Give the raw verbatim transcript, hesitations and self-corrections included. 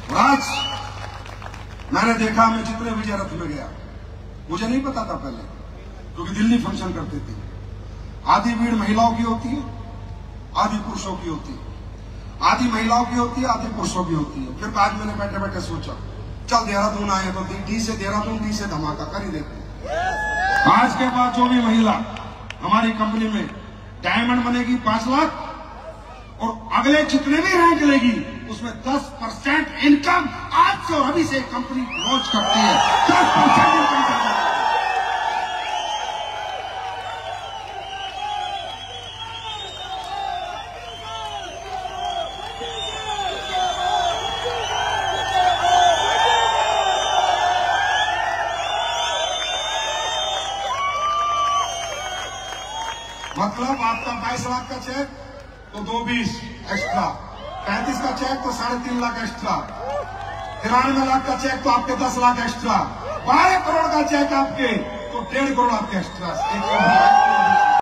और आज मैंने देखा, मैं जितने विजय रथ में गया, मुझे नहीं पता था पहले, क्योंकि दिल्ली फंक्शन करते थे, आधी भीड़ महिलाओं की होती है, आधी पुरुषों की होती है, आधी महिलाओं की होती है, आधी पुरुषों की होती है। फिर आज मैंने बैठे बैठे सोचा, चल देहरादून आए तो डी से देहरादून, डी से धमाका कर ही देते। आज के बाद जो भी महिला हमारी कंपनी में डायमंड बनेगी पांच लाख, और अगले जितने भी रैंक लेगी उसमें दस परसेंट इनकम आज से और अभी से कंपनी लॉन्च करती है। दस परसेंट इनकम करती है। मतलब आपका बाईस लाख का चेक तो दो बीस एक्स्ट्रा, पैंतीस का चेक तो साढ़े तीन लाख एक्स्ट्रा, तिरानवे लाख का चेक तो आपके दस लाख एक्स्ट्रा, बारह करोड़ का चेक आपके तो डेढ़ करोड़ आपके एक्स्ट्रा।